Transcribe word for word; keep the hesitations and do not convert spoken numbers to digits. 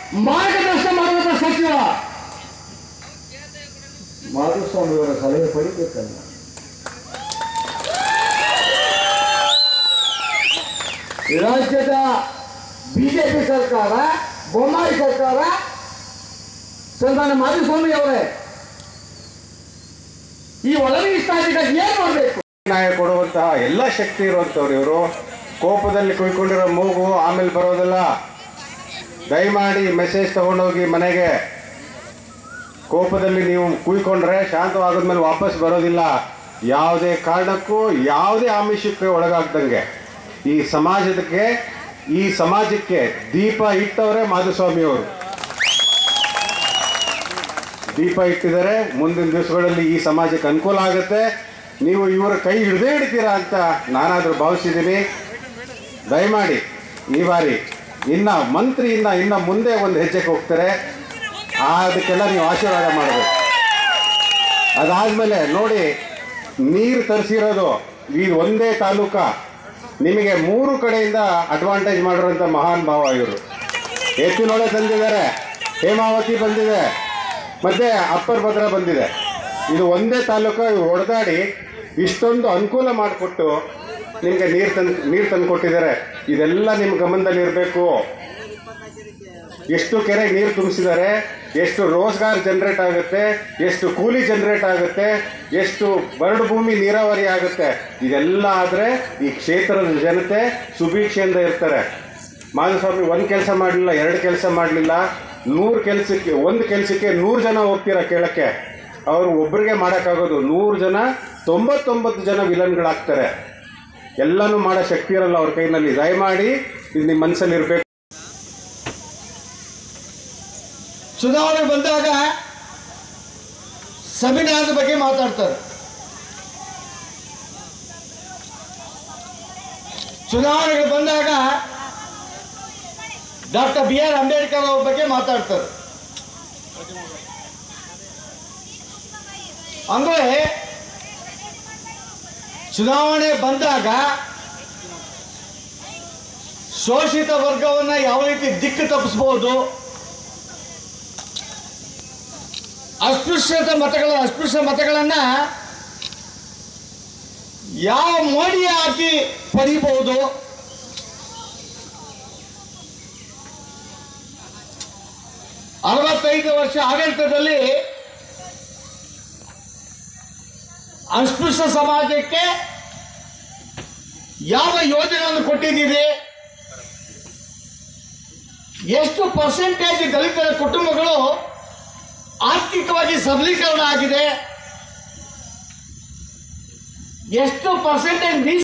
ಮಾರ್ಗದರ್ಶನ ಮಾಡುವಂತ ಸಚಿವ ಮಾಧುಸ್ವಾಮಿ ಅವರ ಸಲಹೆ ಪಡಿಬೇಕಲ್ಲ. ರಾಜ್ಯದ ಬಿಜೆಪಿ ಸರ್ಕಾರ, ಬೊಮ್ಮಾಯಿ ಸರ್ಕಾರ, ಸನ್ಮಾನ್ಯ ಮಾಧುಸ್ವಾಮಿ ಅವರೇ ಈ ಒಳಗಿಷ್ಟಾಧಿಕಾರಿ ಏನ್ ಮಾಡಬೇಕು? ನ್ಯಾಯ ಕೊಡುವಂತಹ ಎಲ್ಲ ಶಕ್ತಿ ಇರುವಂತವ್ರು ಇವರು. ಕೋಪದಲ್ಲಿ ಕುಯ್ಕೊಂಡಿರೋ ಮೂಗು ಆಮೇಲೆ ಬರೋದಿಲ್ಲ. ದಯಮಾಡಿ ಮೆಸೇಜ್ ತಗೊಂಡೋಗಿ ಮನೆಗೆ. ಕೋಪದಲ್ಲಿ ನೀವು ಕುಯ್ಕೊಂಡ್ರೆ ಶಾಂತವಾಗದ್ಮೇಲೆ ವಾಪಸ್ ಬರೋದಿಲ್ಲ. ಯಾವುದೇ ಕಾರಣಕ್ಕೂ ಯಾವುದೇ ಆಮಿಷಕ್ಕೆ ಒಳಗಾಗ್ದಂಗೆ ಈ ಸಮಾಜಕ್ಕೆ ಈ ಸಮಾಜಕ್ಕೆ ದೀಪ ಇಟ್ಟವರೇ ಮಾಧುಸ್ವಾಮಿ ಅವರು. ದೀಪ ಇಟ್ಟಿದ್ದಾರೆ. ಮುಂದಿನ ದಿವಸಗಳಲ್ಲಿ ಈ ಸಮಾಜಕ್ಕೆ ಅನುಕೂಲ ಆಗುತ್ತೆ. ನೀವು ಇವರ ಕೈ ಹಿಡಿದೇ ಹಿಡ್ತೀರಾ ಅಂತ ನಾನಾದರೂ ಭಾವಿಸಿದ್ದೀನಿ. ದಯಮಾಡಿ ಈ ಬಾರಿ ಇನ್ನು ಮಂತ್ರಿಯಿಂದ ಇನ್ನು ಮುಂದೆ ಒಂದು ಹೆಜ್ಜೆಗೆ ಹೋಗ್ತಾರೆ. ಅದಕ್ಕೆಲ್ಲ ನೀವು ಆಶೀರ್ವಾದ ಮಾಡಬೇಕು. ಅದಾದಮೇಲೆ ನೋಡಿ, ನೀರು ತರಿಸಿರೋದು ಇದು ಒಂದೇ ತಾಲೂಕ. ನಿಮಗೆ ಮೂರು ಕಡೆಯಿಂದ ಅಡ್ವಾಂಟೇಜ್ ಮಾಡಿರೋಂಥ ಮಹಾನ್ ಭಾವ ಇವರು. ಎತ್ತಿನೊಳೆ ತಂದಿದ್ದಾರೆ, ಹೇಮಾವತಿ ಬಂದಿದೆ, ಮತ್ತು ಅಪ್ಪರ್ ಭದ್ರ ಬಂದಿದೆ. ಇದು ಒಂದೇ ತಾಲೂಕು. ಇವರು ಹೊಡೆದಾಡಿ ಇಷ್ಟೊಂದು ಅನುಕೂಲ ಮಾಡಿಕೊಟ್ಟು ನಿಮಗೆ ನೀರು ತಂದು ನೀರು ತಂದು ಕೊಟ್ಟಿದ್ದಾರೆ. ಇದೆಲ್ಲ ನಿಮ್ಮ ಗಮನದಲ್ಲಿ ಇರಬೇಕು. ಎಷ್ಟು ಕೆರೆಗೆ ನೀರು ತುಂಬಿಸಿದ್ದಾರೆ, ಎಷ್ಟು ರೋಜ್ಗಾರ್ ಜನರೇಟ್ ಆಗುತ್ತೆ, ಎಷ್ಟು ಕೂಲಿ ಜನರೇಟ್ ಆಗುತ್ತೆ, ಎಷ್ಟು ಬರಡು ಭೂಮಿ ನೀರಾವರಿ ಆಗುತ್ತೆ. ಇದೆಲ್ಲ ಆದರೆ ಈ ಕ್ಷೇತ್ರದ ಜನತೆ ಸುಭೀಕ್ಷೆಯಿಂದ ಇರ್ತಾರೆ. ಮಾಧುಸ್ವಾಮಿ ಒಂದು ಕೆಲಸ ಮಾಡಲಿಲ್ಲ, ಎರಡು ಕೆಲಸ ಮಾಡಲಿಲ್ಲ, ನೂರು ಕೆಲಸಕ್ಕೆ ಒಂದು ಕೆಲಸಕ್ಕೆ ನೂರು ಜನ ಹೋಗ್ತೀರಾ ಕೇಳಕ್ಕೆ. ಅವರು ಒಬ್ಬರಿಗೆ ಮಾಡೋಕ್ಕಾಗೋದು, ನೂರು ಜನ ತೊಂಬತ್ತೊಂಬತ್ತು ಜನ ವಿಲನ್ಗಳಾಗ್ತಾರೆ. ಎಲ್ಲನೂ ಮಾಡೋ ಶಕ್ತಿ ಇರಲ್ಲ ಅವ್ರ ಕೈನಲ್ಲಿ. ದಯಮಾಡಿ ಇದು ನಿಮ್ಮ ಮನಸ್ಸಲ್ಲಿ ಇರಬೇಕು. ಚುನಾವಣೆ ಬಂದಾಗ ಸಂವಿಧಾನದ ಬಗ್ಗೆ ಮಾತಾಡ್ತಾರೆ. ಚುನಾವಣೆಗಳು ಬಂದಾಗ ಡಾಕ್ಟರ್ ಬಿ ಆರ್ ಅಂಬೇಡ್ಕರ್ ಅವ್ರ ಬಗ್ಗೆ ಮಾತಾಡ್ತಾರೆ. ಅಂದ್ರೆ ಚುನಾವಣೆ ಬಂದಾಗ ಶೋಷಿತ ವರ್ಗವನ್ನ ಯಾವ ರೀತಿ ದಿಕ್ಕು ತಪ್ಪಿಸಬಹುದು, ಅಸ್ಪೃಶ್ಯತ ಮತಗಳ ಅಸ್ಪೃಶ್ಯ ಮತಗಳನ್ನ ಯಾವ ಮೋಡಿ ಹಾಕಿ ಪಡಿಬಹುದು, ಅರವತ್ತೈದು ವರ್ಷ ಆಡಳಿತದಲ್ಲಿ ಅಸ್ಪೃಶ್ಯ ಸಮಾಜಕ್ಕೆ ಯಾವ ಯೋಜನೆಯನ್ನು ಕೊಟ್ಟಿದ್ದೀರಿ, ಎಷ್ಟು ಪರ್ಸೆಂಟೇಜ್ ದಲಿತರ ಕುಟುಂಬಗಳು ಆರ್ಥಿಕವಾಗಿ ಸಬಲೀಕರಣ ಆಗಿದೆ, ಎಷ್ಟು ಪರ್ಸೆಂಟೇಜ್